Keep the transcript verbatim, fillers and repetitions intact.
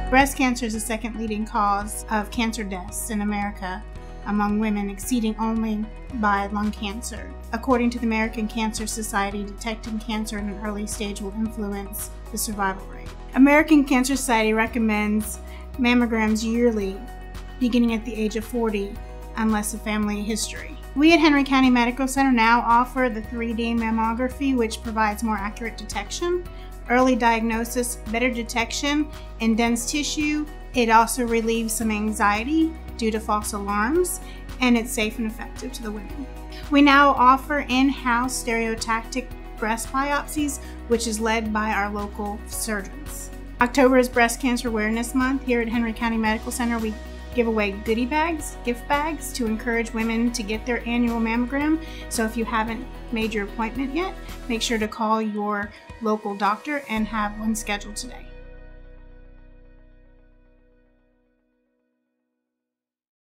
Breast cancer is the second leading cause of cancer deaths in America among women, exceeding only by lung cancer. According to the American Cancer Society, detecting cancer in an early stage will influence the survival rate. American Cancer Society recommends mammograms yearly, beginning at the age of forty, unless a family history. We at Henry County Medical Center now offer the three D mammography, which provides more accurate detection, early diagnosis, better detection in dense tissue. It also relieves some anxiety due to false alarms, and it's safe and effective to the women. We now offer in-house stereotactic breast biopsies, which is led by our local surgeons. October is Breast Cancer Awareness Month. Here at Henry County Medical Center, we give away goodie bags, gift bags, to encourage women to get their annual mammogram. So if you haven't made your appointment yet, make sure to call your local doctor and have one scheduled today.